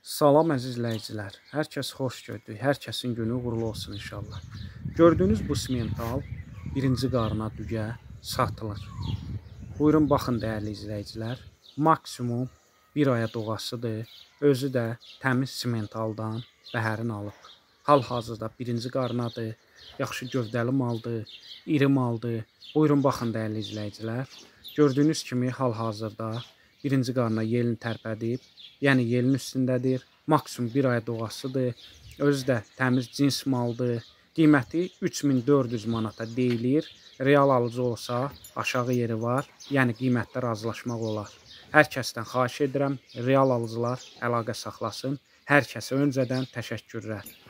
Salam əziz izləyicilər. Hər kəs xoş gördük. Hər kəsin günü uğurlu olsun inşallah. Gördüyünüz bu simental birinci qarına dügə satılır. Buyurun baxın dəyərli izləyicilər. Maksimum bir aya doğasıdır. Özü də təmiz simentaldan bəhərin alıb. Hal-hazırda birinci qarnadır. Yaxşı gövdəli maldır, iri maldır. Buyurun baxın dəyərli izləyicilər. Gördüyünüz kimi hal-hazırda birinci qarna yelini tərpədib. Yəni yelin üstündədir. Maksimum bir aya doğasıdır. Özü də təmiz cins maldır. Qiyməti 3400 manata deyilir. Real alıcı olsa aşağı yeri var. Yəni qiymətdə razılaşmaq olar. Hər kəsdən xahiş edirəm, real alıcılar əlaqə saxlasın. Hər kəsə öncədən təşəkkürlər.